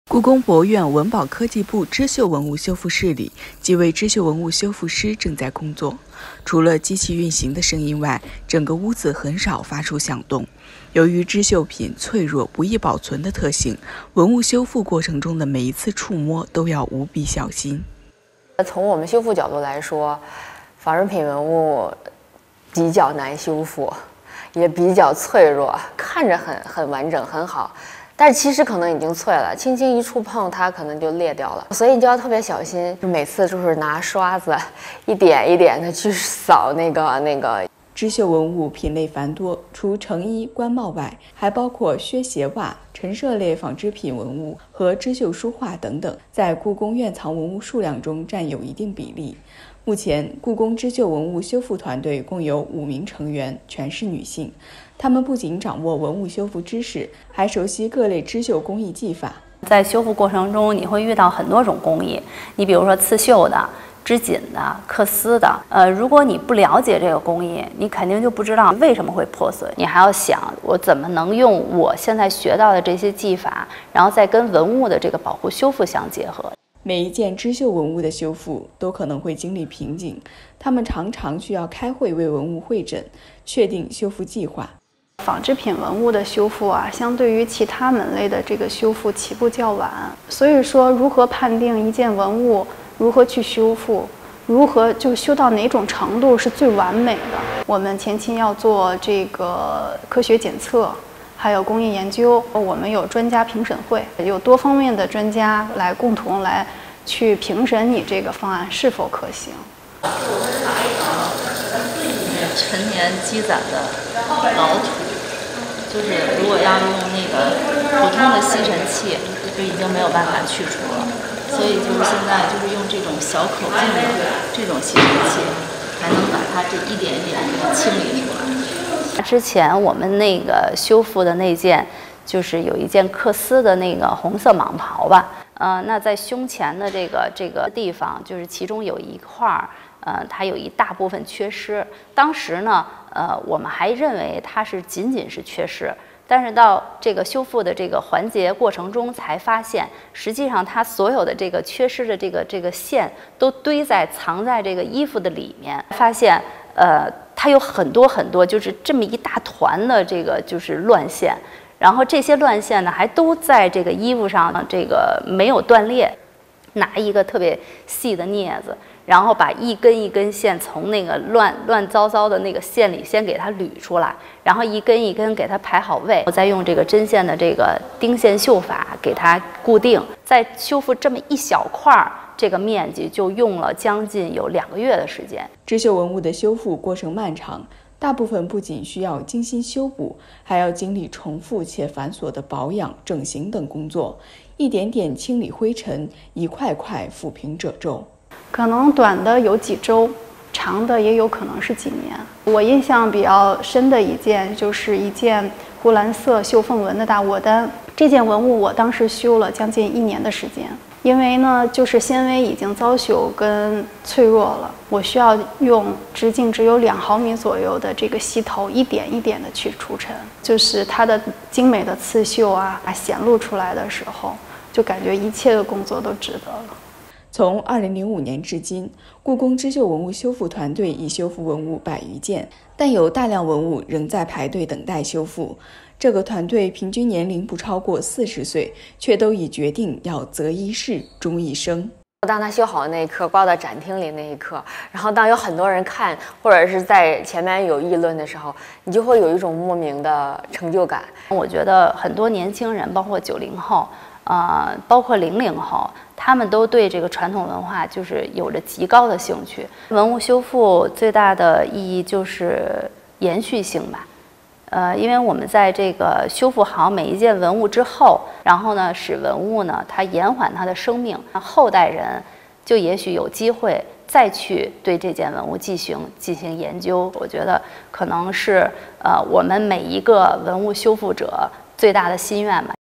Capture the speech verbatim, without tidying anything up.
故宫博物院文保科技部织绣文物修复室里，几位织绣文物修复师正在工作。除了机器运行的声音外，整个屋子很少发出响动。由于织绣品脆弱不易保存的特性，文物修复过程中的每一次触摸都要无比小心。 从我们修复角度来说，仿制品文物比较难修复，也比较脆弱，看着很很完整很好。 但是其实可能已经脆了，轻轻一触碰它可能就裂掉了，所以你就要特别小心。每次就是拿刷子一点一点的去扫那个那个。 织绣文物品类繁多，除成衣、官帽外，还包括靴、鞋、袜、陈设类纺织品文物和织绣书画等等，在故宫院藏文物数量中占有一定比例。目前，故宫织绣文物修复团队共有五名成员，全是女性。 他们不仅掌握文物修复知识，还熟悉各类织绣工艺技法。 在修复过程中，你会遇到很多种工艺，你比如说刺绣的、织锦的、刻丝的。呃，如果你不了解这个工艺，你肯定就不知道为什么会破碎。你还要想，我怎么能用我现在学到的这些技法，然后再跟文物的这个保护修复相结合。 每一件织绣文物的修复都可能会经历瓶颈，他们常常需要开会为文物会诊，确定修复计划。 纺织品文物的修复啊，相对于其他门类的这个修复起步较晚，所以说如何判定一件文物，如何去修复，如何就修到哪种程度是最完美的，我们前期要做这个科学检测，还有工艺研究，我们有专家评审会，有多方面的专家来共同来去评审你这个方案是否可行。 陈年积攒的老土，就是如果要用那个普通的吸尘器，就已经没有办法去除了。所以就是现在就是用这种小口径的这种吸尘器，才能把它这一点一点的清理出来。 之前我们那个修复的那件，就是有一件缂丝的那个红色蟒袍吧，呃，那在胸前的这个这个地方，就是其中有一块儿。 呃，它有一大部分缺失。当时呢，呃，我们还认为它是仅仅是缺失，但是到这个修复的这个环节过程中，才发现，实际上它所有的这个缺失的这个这个线都堆在藏在这个衣服的里面，发现，呃，它有很多很多，就是这么一大团的这个就是乱线，然后这些乱线呢，还都在这个衣服上，这个没有断裂。 拿一个特别细的镊子，然后把一根一根线从那个乱乱糟糟的那个线里先给它捋出来，然后一根一根给它排好位，我再用这个针线的这个钉线绣法给它固定。再修复这么一小块儿，这个面积就用了将近有两个月的时间。 织绣文物的修复过程漫长，大部分不仅需要精心修补，还要经历重复且繁琐的保养、整形等工作。 一点点清理灰尘，一块块抚平褶皱。 可能短的有几周，长的也有可能是几年。我印象比较深的一件，就是一件湖蓝色绣凤纹的大卧单。这件文物我当时修了将近一年的时间，因为呢，就是纤维已经遭朽跟脆弱了，我需要用直径只有两毫米左右的这个锡头，一点一点的去除尘，就是它的精美的刺绣啊，显露出来的时候。 就感觉一切的工作都值得了。 从二零零五年至今，故宫织绣文物修复团队已修复文物百余件，但有大量文物仍在排队等待修复。这个团队平均年龄不超过四十岁，却都已决定要择一事终一生。 当它修好的那一刻，挂到展厅里那一刻，然后当有很多人看，或者是在前面有议论的时候，你就会有一种莫名的成就感。 我觉得很多年轻人，包括九零后。 呃，包括零零后，他们都对这个传统文化就是有着极高的兴趣。文物修复最大的意义就是延续性吧，呃，因为我们在这个修复好每一件文物之后，然后呢，使文物呢它延缓它的生命，后代人就也许有机会再去对这件文物进行进行研究。我觉得可能是呃我们每一个文物修复者最大的心愿吧。